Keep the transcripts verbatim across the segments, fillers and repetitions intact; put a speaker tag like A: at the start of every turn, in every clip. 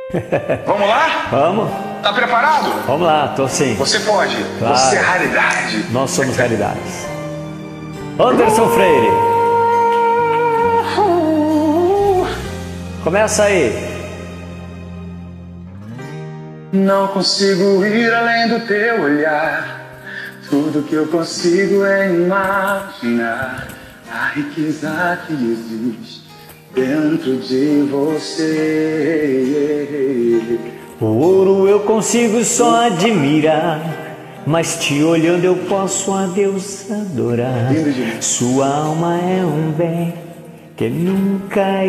A: Vamos lá?
B: Vamos?
A: Tá preparado?
B: Vamos lá, tô sim.
A: Você pode.
B: Claro.
A: Você é raridade.
B: Nós somos raridades. Anderson Freire. Começa aí.
A: Não consigo ir além do teu olhar. Tudo que eu consigo é imaginar a riqueza que existe dentro de você.
B: O ouro eu consigo só admirar, mas te olhando eu posso a Deus adorar. Sua alma é um bem que nunca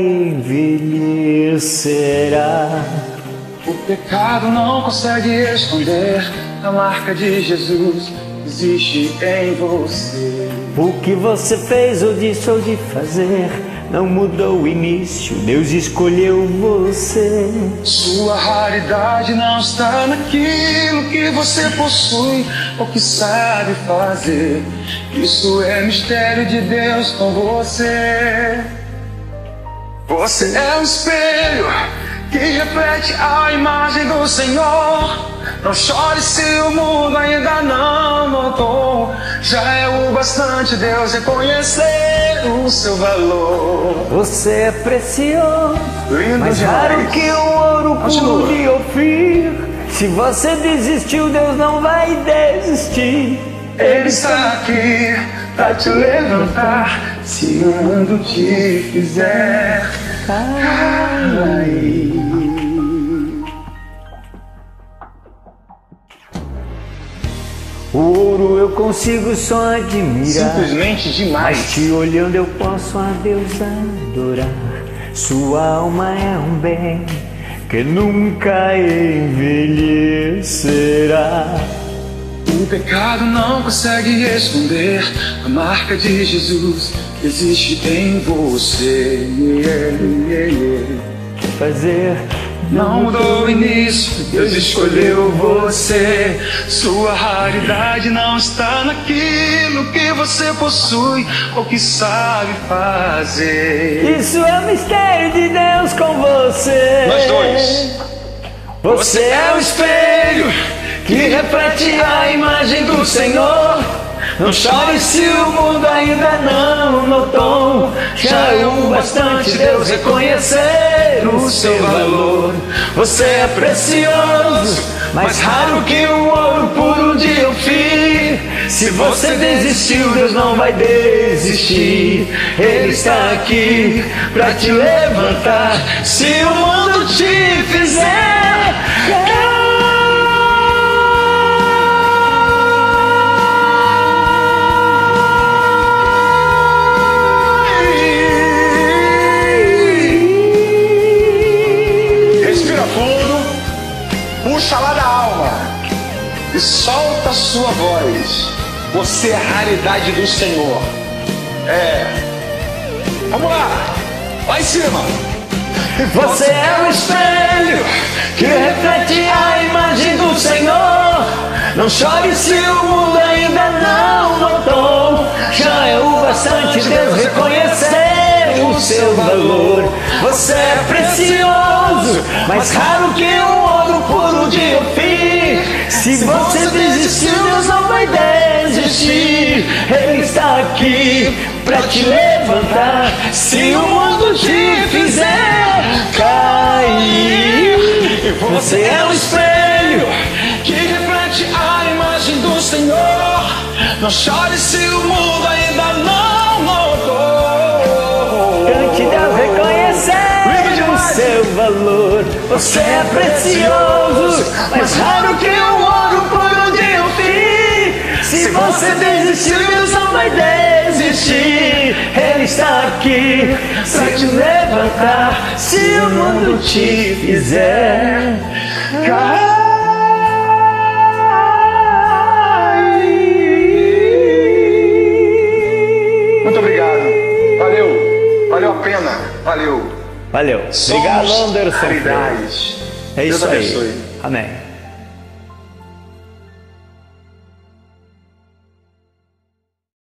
B: envelhecerá.
A: O pecado não consegue esconder a marca de Jesus existe em você.
B: O que você fez ou disse ou de fazer não mudou o início, Deus escolheu você.
A: Sua raridade não está naquilo que você possui ou que sabe fazer. Isso é mistério de Deus com você. Você é um espelho que reflete a imagem do Senhor. Não chore se o mundo ainda não notou. Já é o bastante Deus reconhecer o seu valor.
B: Você é precioso,
A: Lindo
B: mais
A: demais.
B: raro que o ouro puro de Ofir. Se você desistiu, Deus não vai desistir.
A: Ele está aqui pra te levantar se o mundo te fizer cair.
B: O ouro eu consigo só admirar,
A: Simplesmente demais.
B: mas te olhando eu posso a Deus adorar. Sua alma é um bem que nunca envelhecerá.
A: O pecado não consegue esconder a marca de Jesus que existe em você. Yeah, yeah, yeah.
B: Fazer
A: Não mudou o início, Deus escolheu você. Sua raridade não está naquilo que você possui ou que sabe fazer.
B: Isso é o mistério de Deus com você.
A: Nós dois.
B: Você é o espelho que reflete a imagem do Senhor. Não chore se o mundo ainda não notou. Já é o bastante Deus reconhecer o seu valor. Você é precioso, mais raro que o ouro puro de Ofir. Se você desistiu, Deus não vai desistir. Ele está aqui pra te levantar se o mundo te fizer cair.
A: Puxa lá da alma e solta a sua voz. Você é a raridade do Senhor. É. Vamos lá. Lá em cima.
B: Você é o espelho que reflete a imagem do Senhor. Não chore se o mundo ainda não notou. Já é o bastante Deus reconhecer o seu valor. Você é precioso, mais raro que o ouro puro de Ofir. Se você desistiu, Deus não vai desistir. Ele está aqui pra te levantar se o mundo te fizer cair. Você é um espelho
A: que reflete a imagem do Senhor. Não chore se o mundo ainda não notou.
B: Cante Deus reconhecer o seu valor. Você é precioso, mais raro que o ouro puro de Ofir. Se você desistiu, Deus não vai desistir. Ele está aqui pra te levantar se o mundo te fizer cair.
A: Muito obrigado. Valeu. Valeu a pena. Valeu.
B: Valeu. Obrigado, Anderson.
A: Raridades.
B: É isso
A: Deus
B: aí.
A: abençoe.
B: Amém.